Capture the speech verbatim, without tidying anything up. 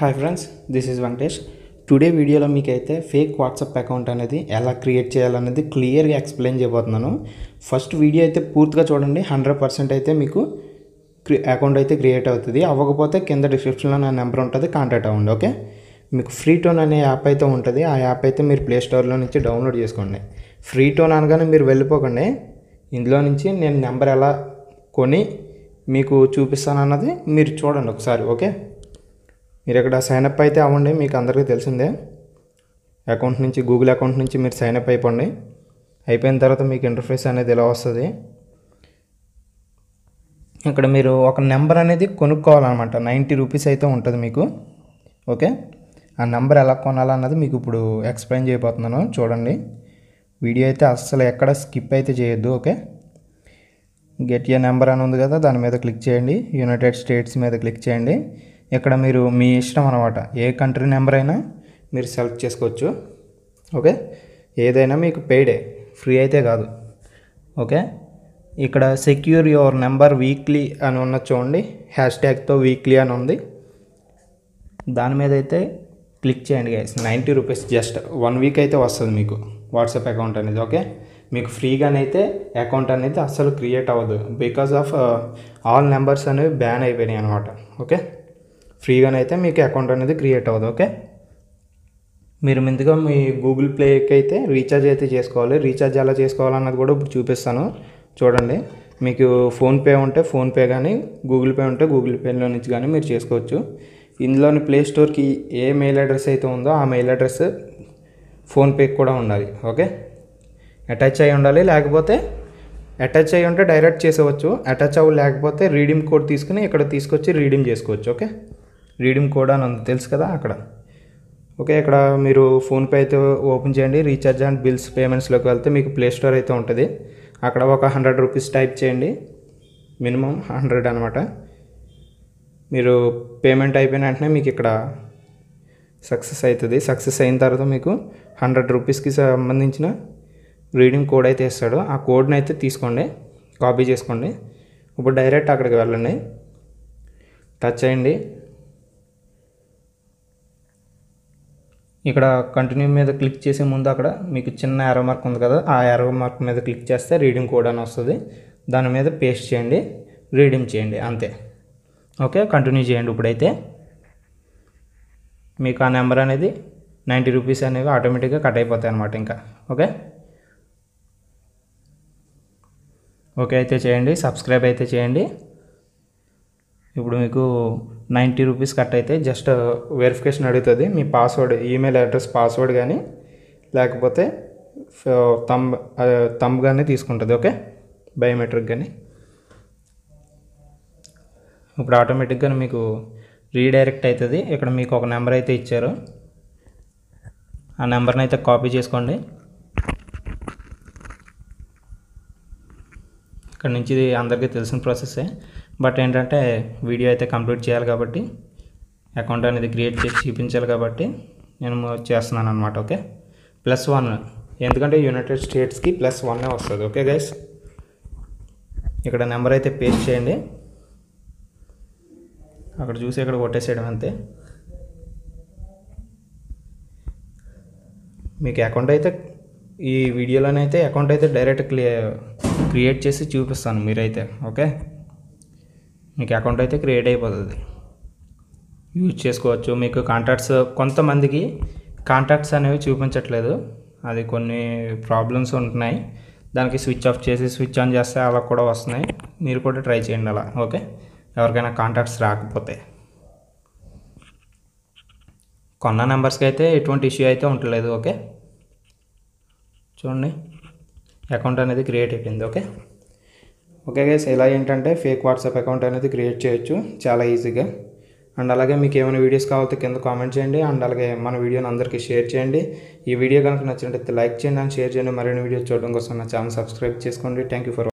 Hi friends, this is Venkatesh. Today వీడియోలో మీకైతే fake WhatsApp account అనేది ఎలా క్రియేట్ చేయాలనేది క్లియర్గా ఎక్స్ప్లెయిన్ చేయబోతున్నాను. ఫస్ట్ వీడియో అయితే పూర్తిగా చూడండి. హండ్రెడ్ పర్సెంట్ అయితే మీకు క్రి అకౌంట్ అయితే క్రియేట్ అవుతుంది. అవ్వకపోతే కింద డిస్క్రిప్షన్లో నా నెంబర్ ఉంటుంది, కాంటాక్ట్ అవ్వండి. ఓకే, మీకు ఫ్రీ టోన్ అనే యాప్ అయితే ఉంటుంది. ఆ యాప్ అయితే మీరు ప్లే స్టోర్లో నుంచి డౌన్లోడ్ చేసుకోండి. ఫ్రీ టోన్ అనగానే మీరు వెళ్ళిపోకండి. ఇందులో నుంచి నేను నెంబర్ ఎలా కొని మీకు చూపిస్తాను అన్నది మీరు చూడండి ఒకసారి. ఓకే, మీరు ఇక్కడ సైనప్ అయితే అవ్వండి. మీకు అందరికీ తెలిసిందే, అకౌంట్ నుంచి గూగుల్ అకౌంట్ నుంచి మీరు సైనప్ అయిపోండి. అయిపోయిన తర్వాత మీకు ఇంటర్ఫేస్ అనేది ఇలా వస్తుంది. ఇక్కడ మీరు ఒక నెంబర్ అనేది కొనుక్కోవాలన్నమాట. నైంటీ రూపీస్ అయితే ఉంటుంది మీకు. ఓకే, ఆ నెంబర్ ఎలా కొనాలన్నది మీకు ఇప్పుడు ఎక్స్ప్లెయిన్ చేయబోతున్నాను. చూడండి, వీడియో అయితే అస్సలు ఎక్కడ స్కిప్ అయితే చేయొద్దు. ఓకే, గెట్ ఏ నెంబర్ అని ఉంది కదా, దాని మీద క్లిక్ చేయండి. యునైటెడ్ స్టేట్స్ మీద క్లిక్ చేయండి. ఇక్కడ మీరు మీ ఇష్టం అనమాట, ఏ కంట్రీ నెంబర్ అయినా మీరు సెలెక్ట్ చేసుకోవచ్చు. ఓకే, ఏదైనా మీకు పెయిడే, ఫ్రీ అయితే కాదు. ఓకే, ఇక్కడ సెక్యూర్ యువర్ నెంబర్ వీక్లీ అని ఉన్న చూడండి, హ్యాష్ ట్యాగ్తో వీక్లీ అని ఉంది. దాని మీద అయితే క్లిక్ చేయండి guys. Ninety rupees just one week అయితే వస్తుంది మీకు వాట్సాప్ అకౌంట్ అనేది. ఓకే, మీకు ఫ్రీగానైతే అకౌంట్ అనేది అస్సలు క్రియేట్ అవ్వదు. బికాజ్ ఆఫ్ ఆల్ నెంబర్స్ అనేవి బ్యాన్ అయిపోయినాయి అనమాట. ఓకే, ఫ్రీగానైతే మీకు అకౌంట్ అనేది క్రియేట్ అవ్వదు. ఓకే, మీరు ముందుగా మీ గూగుల్ ప్లేకి అయితే రీఛార్జ్ అయితే చేసుకోవాలి. రీఛార్జ్ ఎలా చేసుకోవాలన్నది కూడా ఇప్పుడు చూపిస్తాను. చూడండి, మీకు ఫోన్పే ఉంటే ఫోన్పే కానీ, గూగుల్ పే ఉంటే గూగుల్ పేలో నుంచి కానీ మీరు చేసుకోవచ్చు. ఇందులోని ప్లే స్టోర్కి ఏ మెయిల్ అడ్రస్ అయితే ఉందో ఆ మెయిల్ అడ్రస్ ఫోన్పేకి కూడా ఉండాలి. ఓకే, అటాచ్ అయ్యి ఉండాలి. లేకపోతే అటాచ్ అయ్యి ఉంటే డైరెక్ట్ చేసేవచ్చు. అటాచ్ అవ్వ లేకపోతే రీడీమ్ కోడ్ తీసుకుని ఇక్కడ తీసుకొచ్చి రీడీమ్ చేసుకోవచ్చు. ఓకే, రీడీమ్ కోడ్ అని ఉంది, తెలుసు కదా అక్కడ. ఓకే, ఇక్కడ మీరు ఫోన్పే అయితే ఓపెన్ చేయండి. రీఛార్జ్ అండ్ బిల్స్ పేమెంట్స్లోకి వెళ్తే మీకు ప్లే స్టోర్ అయితే ఉంటుంది. అక్కడ ఒక హండ్రెడ్ రూపీస్ టైప్ చేయండి, మినిమం హండ్రెడ్ అనమాట. మీరు పేమెంట్ అయిపోయిన వెంటనే మీకు ఇక్కడ సక్సెస్ అవుతుంది. సక్సెస్ అయిన తర్వాత మీకు హండ్రెడ్ రూపీస్కి సంబంధించిన రీడింగ్ కోడ్ అయితే ఇస్తాడు. ఆ కోడ్ని అయితే తీసుకోండి, కాపీ చేసుకోండి. ఇప్పుడు డైరెక్ట్ అక్కడికి వెళ్ళండి, టచ్ చేయండి. ఇక్కడ కంటిన్యూ మీద క్లిక్ చేసే ముందు అక్కడ మీకు చిన్న యారో మార్క్ ఉంది కదా, ఆ యారో మార్క్ మీద క్లిక్ చేస్తే రీడింగ్ కోడ్ అని వస్తుంది. దాని మీద పేస్ట్ చేయండి, రీడింగ్ చేయండి, అంతే. ఓకే, కంటిన్యూ చేయండి. ఇప్పుడైతే మీకు ఆ నెంబర్ అనేది నైంటీ రూపీస్ అనేవి ఆటోమేటిక్గా కట్ అయిపోతాయి అన్నమాట ఇంకా. ఓకే ఓకే అయితే చేయండి, సబ్స్క్రైబ్ అయితే చేయండి. ఇప్పుడు మీకు నైంటీ రూపీస్ కట్ అయితే జస్ట్ వెరిఫికేషన్ అడుగుతుంది. మీ పాస్వర్డ్, ఈమెయిల్ అడ్రస్ పాస్వర్డ్ కానీ లేకపోతే తంబ్ తంబ్ కానీ తీసుకుంటుంది. ఓకే, బయోమెట్రిక్ కానీ. ఇప్పుడు ఆటోమేటిక్గా మీకు రీడైరెక్ట్ అవుతుంది. ఇక్కడ మీకు ఒక నెంబర్ అయితే ఇచ్చారు, ఆ నెంబర్ని అయితే కాపీ చేసుకోండి. ఇక్కడ నుంచి ఇది అందరికీ తెలిసిన ప్రాసెస్సే, బట్ ఏంటంటే వీడియో అయితే కంప్లీట్ చేయాలి కాబట్టి, అకౌంట్ అనేది క్రియేట్ చేసి చూపించాలి కాబట్టి నేను చేస్తున్నాను అనమాట. ఓకే, ప్లస్ వన్, ఎందుకంటే యునైటెడ్ స్టేట్స్కి ప్లస్ వన్నే వస్తుంది. ఓకే గైస్, ఇక్కడ నెంబర్ అయితే పేస్ట్ చేయండి. అక్కడ చూసి ఇక్కడ కొట్టేసేయడం అంతే. మీకు అకౌంట్ అయితే ఈ వీడియోలోనైతే అకౌంట్ అయితే డైరెక్ట్ క్లియర్ క్రియేట్ చేసి చూపిస్తాను మీరైతే. ఓకే, మీకు అకౌంట్ అయితే క్రియేట్ అయిపోతుంది, యూజ్ చేసుకోవచ్చు. మీకు కాంటాక్ట్స్, కొంతమందికి కాంటాక్ట్స్ అనేవి చూపించట్లేదు, అది కొన్ని ప్రాబ్లమ్స్ ఉంటున్నాయి. దానికి స్విచ్ ఆఫ్ చేసి స్విచ్ ఆన్ చేస్తే అలా కూడా వస్తున్నాయి. మీరు కూడా ట్రై చేయండి అలా. ఓకే, ఎవరికైనా కాంటాక్ట్స్ రాకపోతే. కొన్న నెంబర్స్కి అయితే ఎటువంటి ఇష్యూ అయితే ఉండలేదు. ఓకే, చూడండి, అకౌంట్ అనేది క్రియేట్ అయిపోయింది. ఓకే ఓకే గైస్, ఇలా ఏంటంటే ఫేక్ వాట్సాప్ అకౌంట్ అనేది క్రియేట్ చేయొచ్చు చాలా ఈజీగా. అండ్ అలాగే మీకు ఏమైనా వీడియోస్ కావాలంటే కింద కామెంట్ చేయండి. అండ్ అలాగే మన వీడియోని అందరికీ షేర్ చేయండి. ఈ వీడియో కనుక నచ్చినట్లయితే లైక్ చేయండి అండ్ షేర్ చేయండి. మరిన్ని వీడియోస్ చూడడం కోసం నా ఛానల్ సబ్స్క్రైబ్ చేసుకోండి. Thank you for